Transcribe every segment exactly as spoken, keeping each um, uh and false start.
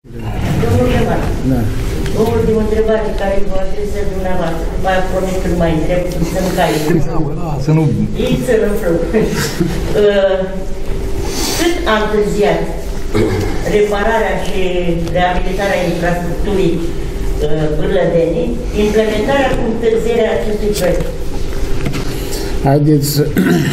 Domnul Primar, da. o ultimă întrebare care vă adresez dumneavoastră, după aia promis că nu mai întreb, să nu cai. Să nu... Ei să nu frâu. Cât a întârziat repararea și reabilitarea infrastructurii Bârlădenii, implementarea cu întârzierea acestui proiect? Haideți să...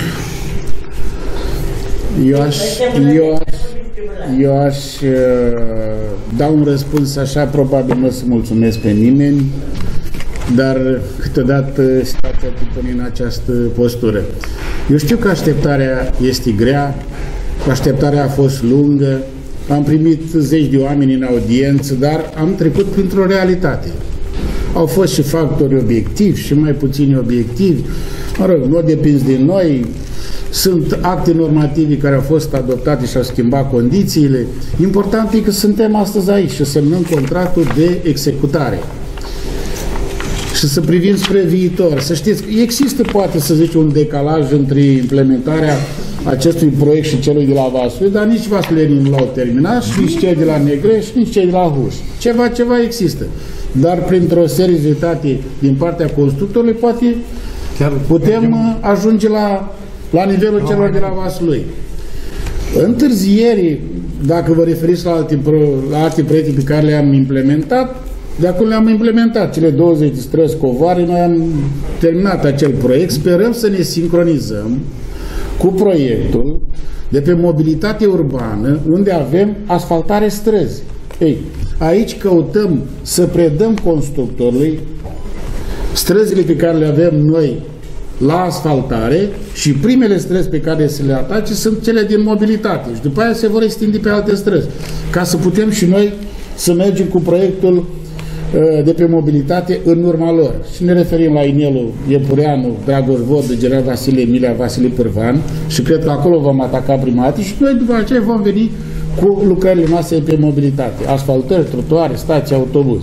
Eu aș, eu aș, eu aș uh, da un răspuns așa, probabil nu o să mulțumesc pe nimeni, dar câteodată situația te pune în această postură. Eu știu că așteptarea este grea, așteptarea a fost lungă, am primit zeci de oameni în audiență, dar am trecut printr-o realitate. Au fost și factori obiectivi și mai puțini obiectivi, mă rog, nu depins de noi. Sunt acte normative care au fost adoptate și au schimbat condițiile. Important e că suntem astăzi aici și semnăm contractul de executare. Și să privim spre viitor. Să știți, există poate să zice un decalaj între implementarea acestui proiect și celui de la Vaslui, dar nici vasluienii nu l-au terminat și nici cei de la Negreș, nici cei de la Huș. Ceva, ceva există. Dar printr-o seriozitate din partea constructorului poate putem ajunge la la nivelul celor de la Vaslui. Întârzieri, dacă vă referiți la alte, la alte proiecte pe care le-am implementat, de acum le-am implementat. Cele douăzeci de străzi Covoare, noi am terminat acel proiect. Sperăm să ne sincronizăm cu proiectul de pe mobilitate urbană, unde avem asfaltare străzi. Ei, aici căutăm să predăm constructorului străzile pe care le avem noi la asfaltare și primele străzi pe care se le atace sunt cele din mobilitate și după aia se vor extinde pe alte străzi, ca să putem și noi să mergem cu proiectul uh, de pe mobilitate în urma lor. Și ne referim la Inelul Iepureanu, Dragoș Vodă, General Vasile Emilia, Vasile Pârvan și cred că acolo vom ataca prima dată și noi după aceea vom veni cu lucrările noastre pe mobilitate, asfaltări, trotuare, stații, autobuz.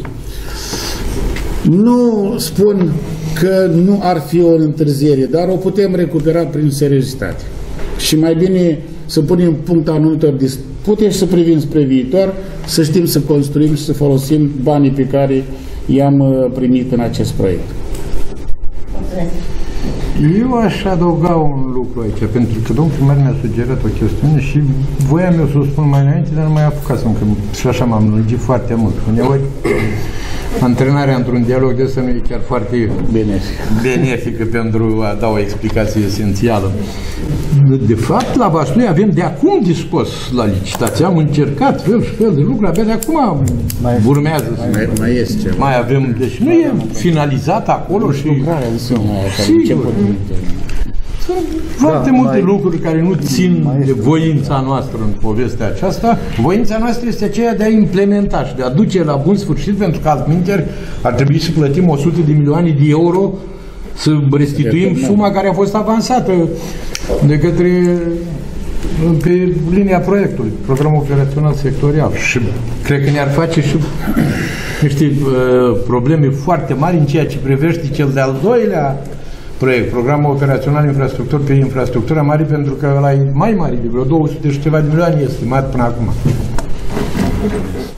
Nu spun că nu ar fi o întârziere, dar o putem recupera prin seriozitate. Și mai bine să punem punct anumitor dispute și să privim spre viitor, să știm să construim și să folosim banii pe care i-am primit în acest proiect. Eu aș adăuga un lucru aici, pentru că domnul primar mi-a sugerat o chestiune și voiam eu să o spun mai înainte, dar nu mai apucasem, că și așa m-am lungit foarte mult. Uneori, antrenarea într-un dialog de ăsta nu e chiar foarte benefică. benefică pentru a da o explicație esențială. De fapt, la Vaslui avem de acum dispus la licitație. Am încercat fel și fel de lucruri, abia de acum mai urmează. Mai, mai, mai este ceva. Mai avem, deci nu e finalizat acolo și... Lucrarea Sigur. Sunt foarte multe mai, lucruri care nu țin de voința noastră în povestea aceasta. Voința noastră este aceea de a implementa și de a duce la bun sfârșit, pentru că altminteri ar trebui să plătim o sută de milioane de euro să restituim suma care a fost avansată de către pe linia proiectului, programul operațional sectorial. Și cred că ne-ar face și niște probleme foarte mari în ceea ce privește cel de-al doilea proiect, programul operațional infrastructură pe infrastructura mare, pentru că ăla e mai mare, de vreo două sute și ceva de milioane estimat până acum.